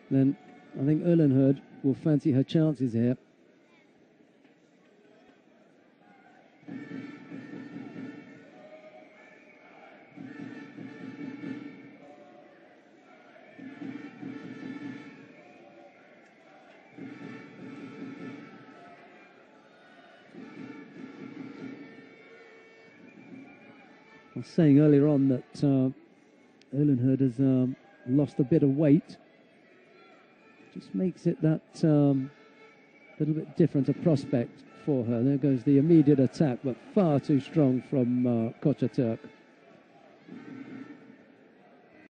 then I think UILENHOED will fancy her chances here. I was saying earlier on that UILENHOED has lost a bit of weight. Just makes it that little bit different a prospect for her. There goes the immediate attack, but far too strong from KOCATURK.